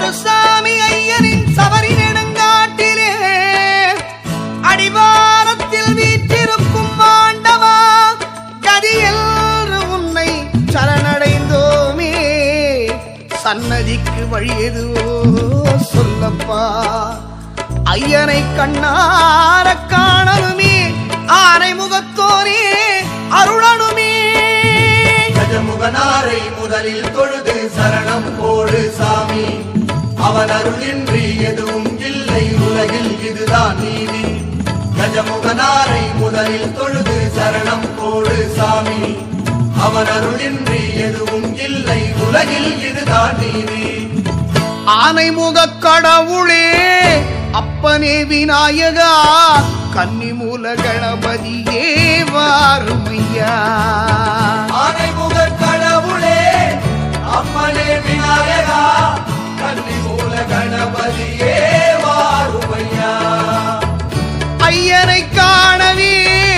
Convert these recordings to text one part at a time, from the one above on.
குருசாமி ஐயனின் சபரி நெடுங்காட்டிலே அடிவாரத்தில் வீற்றிருக்கும் ஆண்டவா, கதியென்று உன்னை சரணடைந்தோமே, சன்னதிக்கு வழி எதுவோ சொல்லப்பா. ஐயனை கண்ணார காணலுமே, ஆனை முகத்தோரே அருளனுமே. கஜமுகனாரை முதலில் தொழுது சரணம் போடு சாமி, அவன் அருளின்றி எதுவும் இல்லை உலகில் இதுதான் நீதி. கஜமுகனாரை முதலில் தொழுது சரணம் போடு சாமி, அவன் அருளின்றி எதுவும் இல்லை உலகில் இதுதான் நீதி. ஆனை முக கடவுளே அப்பனே விநாயகா, கன்னிமூல கணபதியே வாருமையா. ஆனைமுக கடவுளே அப்பனே விநாயகா, கன்னிமூல கணபதியே வாருமையா. ஐயனை காணவே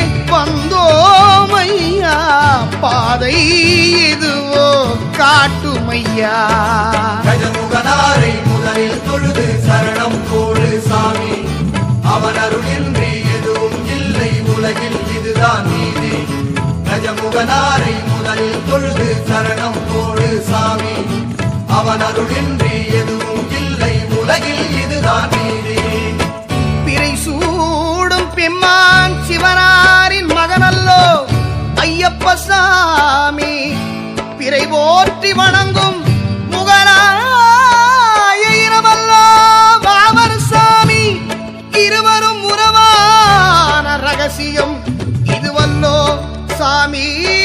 வந்தோமையா, பாதை இதுவோ காட்டுமையா. கஜமுகனாரை முதலில் தொழுது சரணம் போடு சாமி, அவன் அருளின்றி எதுவும் இல்லை உலகில் இதுதான் நீதி. கஜமுகனாரை முதலில் தொழுது சரணம் போடு சாமி, அவன் அருளின்றி எதுவும் இல்லை உலகில் இதுதான் நீதி. பிறை சூடும் பெம்மான் சிவனாரின் மகனல்லோ ஐயப்ப சாமி, பிறை போற்றி வணங்கும் முகலாய இரவல்லோ வாவர் சாமி. இருவரும் உறவான ரகசியம் இதுவல்லோ சாமி.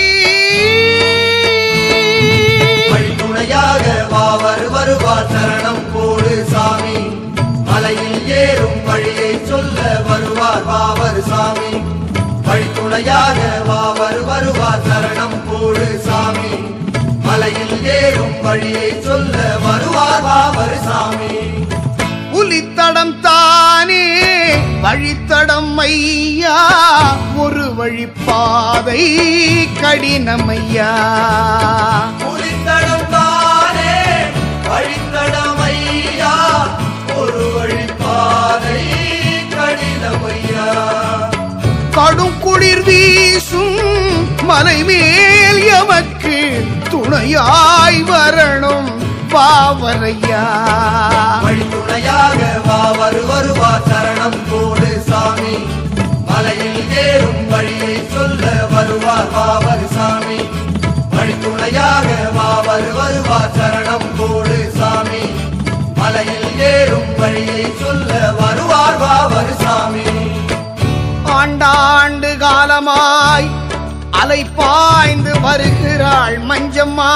வழித்துணையாக வாவர் வருவார் சரணம் போடு சாமி, மலையில் ஏறும் வழியை சொல்ல வருவார் வாவர் சாமி. வழித்துணையாக வாவர் வருவார் சரணம் போடு சாமி, மலையில் ஏறும் வழியை சொல்ல வருவார் வாவர் சாமி. புலித்தடம் தானே வழித்தடம் ஐயா, ஒரு வழிப்பாதை கடினமையா. புலித்தடம் தானே வழித்தடம் ஐயா, ஒரு வழிப்பாதை கடினமையா. கடும் குளிர் வீசும் மலை மேல் எமக்கு துணையாய் வரணும் பாவரையா. வழித்துணையாக வாவர் வருவார் சரணம் போடு சாமி, மலையில் ஏறும் வழியை சொல்ல வருவார் வாவர் சாமி. வழித்துணையாக வாவர் வருவார் சரணம் போடு சாமி, மலையில் ஏறும் வழியை சொல்ல வருவார் வாவர் சாமி. ஆண்டாண்டு காலமாய் அலை பாய்ந்து வருகிறாள் மஞ்சம்மா,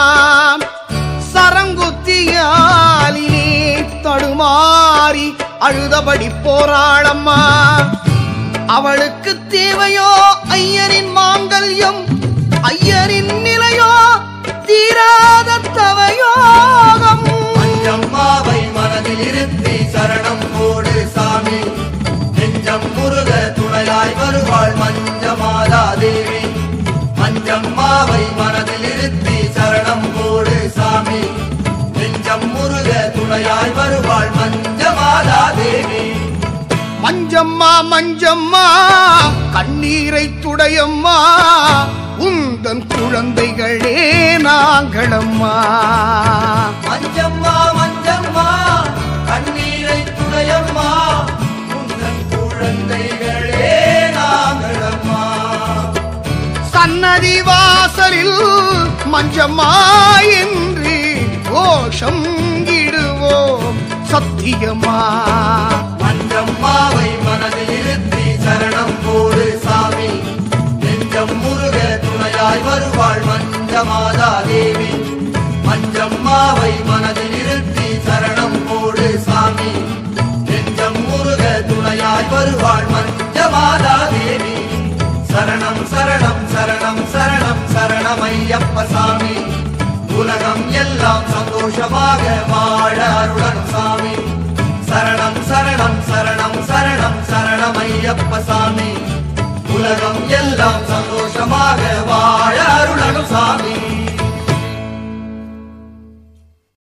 சரங்குத்தியாலினே தடுமாறி அழுதபடி போராளம்மா. அவளுக்கு தேவையோ ஐயனின் மாங்கல்யம், ஐயனின் நிலையோ தீராத தவயோகம். மஞ்சம்மாவை மனதில் இருத்தி சரணம் போடு சாமி, நெஞ்சம் முருக துணையாய் வருவாள் மஞ்சமாதா தேவி. மஞ்சம்மாவை மனதில் இருத்தி சரணம் போடு சாமி, நெஞ்சம் முருக துணையாய் வருவாள் மஞ்சமாதா தேவி. மஞ்சம்மா மஞ்சம்மா கண்ணீரை துடையம்மா, உந்தன் குழந்தைகளே நாங்களம்மா. மஞ்சம்மா மஞ்சம்மா கண்ணீரை துடையம்மா, உந்தன் குழந்தைகளே நாங்களம்மா. சன்னதி வாசலில் மஞ்சம்மா என்று கோஷம் இடுவோம் சத்தியம்மா. மஞ்சம்மாவை மனதில் இருத்தி சரணம் போடு சாமி, நெஞ்சம் முருக துணையாய் வருவாள் மஞ்சமாதா தேவி. மஞ்சம்மாவை மனதில் இருத்தி சரணம் போடு சாமி, நெஞ்சம் முருக துணையாய் வருவாள் மஞ்சமாதா தேவி. சரணம் சரணம் சரணம் சரணம் சரணம் ஐயப்ப சாமி, உலகம் எல்லாம் சந்தோஷமாக வாழ அருளன் சாமி. சரணம் சரணம் சரணம் சரணம் சரணம் ஐயப்ப சாமி, உலகம் எல்லாம் சந்தோஷமாக வாழ அருளன் சாமி.